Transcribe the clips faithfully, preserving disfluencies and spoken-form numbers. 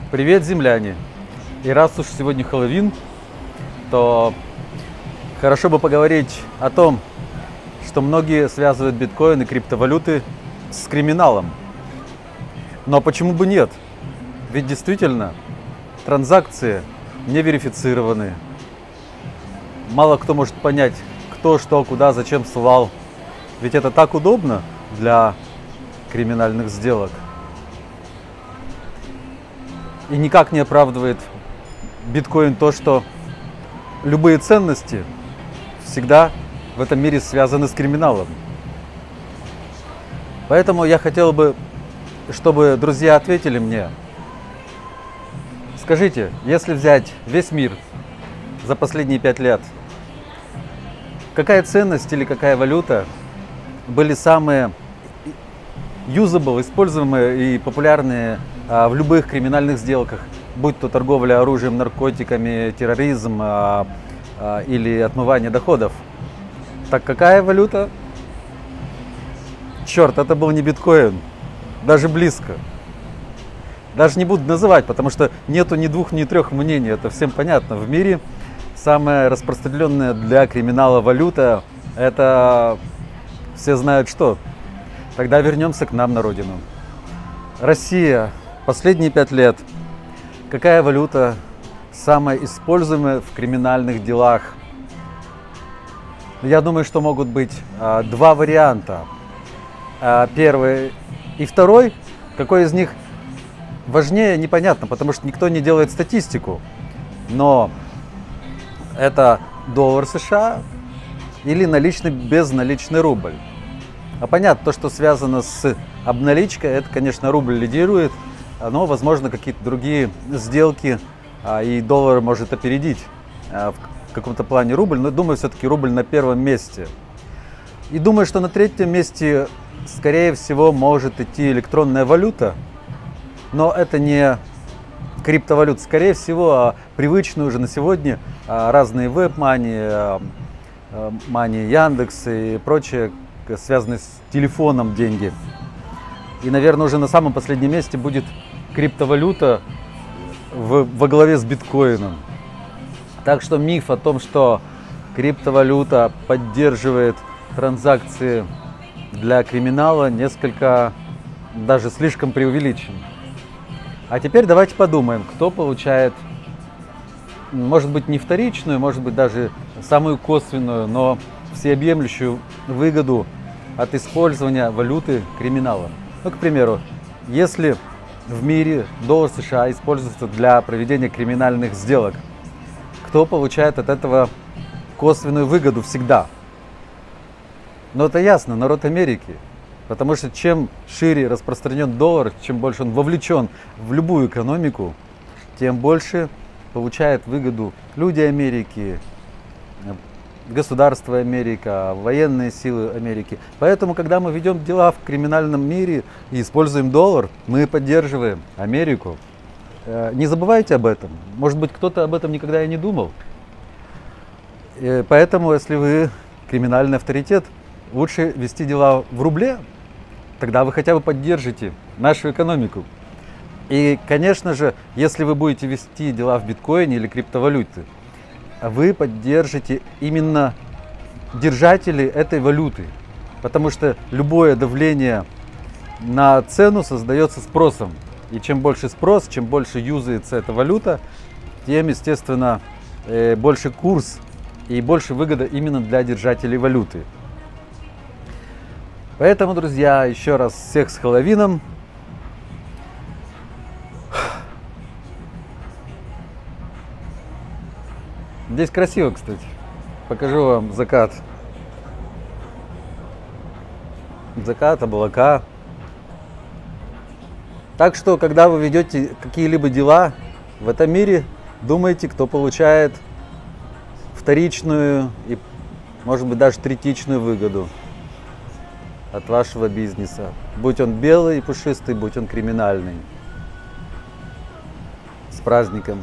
Привет, земляне! И раз уж сегодня Хэллоуин, то хорошо бы поговорить о том, что многие связывают биткоин и криптовалюты с криминалом. Но почему бы нет? Ведь действительно транзакции не верифицированы. Мало кто может понять, кто, что, куда, зачем ссылал. Ведь это так удобно для криминальных сделок. И никак не оправдывает биткоин то, что любые ценности всегда в этом мире связаны с криминалом. Поэтому я хотел бы, чтобы друзья ответили мне. Скажите, если взять весь мир за последние пять лет, какая ценность или какая валюта были самые usable, используемые и популярные в любых криминальных сделках, будь то торговля оружием, наркотиками, терроризм а, а, или отмывание доходов? Так какая валюта? Черт, это был не биткоин, даже близко. Даже не буду называть, потому что нету ни двух, ни трех мнений, это всем понятно. В мире самая распространенная для криминала валюта – это все знают что. Тогда вернемся к нам на родину. Россия. Последние пять лет. Какая валюта самая используемая в криминальных делах? Я думаю, что могут быть а, два варианта. А, первый и второй. Какой из них важнее, непонятно, потому что никто не делает статистику. Но это доллар США или наличный безналичный рубль. А понятно, то, что связано с обналичкой, это, конечно, рубль лидирует, но, возможно, какие-то другие сделки, и доллар может опередить в каком-то плане рубль, но думаю, все-таки рубль на первом месте. И думаю, что на третьем месте, скорее всего, может идти электронная валюта, но это не криптовалюта, скорее всего, а привычные уже на сегодня разные веб-мани, мани, Яндекс и прочее, связанные с телефоном деньги. И, наверное, уже на самом последнем месте будет криптовалюта в, во главе с биткоином. Так что миф о том, что криптовалюта поддерживает транзакции для криминала, несколько, даже слишком преувеличен. А теперь давайте подумаем, кто получает, может быть, не вторичную, может быть, даже самую косвенную, но всеобъемлющую выгоду от использования валюты криминала. Ну, к примеру, если в мире доллар США используется для проведения криминальных сделок, кто получает от этого косвенную выгоду всегда? Но это ясно, народ Америки. Потому что чем шире распространен доллар, чем больше он вовлечен в любую экономику, тем больше получает выгоду люди Америки, государство Америка, военные силы Америки. Поэтому, когда мы ведем дела в криминальном мире и используем доллар, мы поддерживаем Америку. Не забывайте об этом. Может быть, кто-то об этом никогда и не думал. Поэтому, если вы криминальный авторитет, лучше вести дела в рубле, тогда вы хотя бы поддержите нашу экономику. И, конечно же, если вы будете вести дела в биткоине или криптовалюте, вы поддержите именно держателей этой валюты, потому что любое давление на цену создается спросом. И чем больше спрос, чем больше юзается эта валюта, тем, естественно, больше курс и больше выгода именно для держателей валюты. Поэтому, друзья, еще раз всех с Хэллоуином. Здесь красиво, кстати. Покажу вам закат. Закат, облака. Так что, когда вы ведете какие-либо дела в этом мире, думайте, кто получает вторичную и, может быть, даже третичную выгоду от вашего бизнеса. Будь он белый и пушистый, будь он криминальный. С праздником!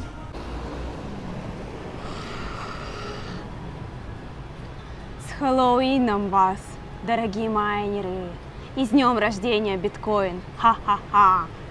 С Хэллоуином вас, дорогие майнеры! И с днем рождения биткоин! Ха-ха-ха!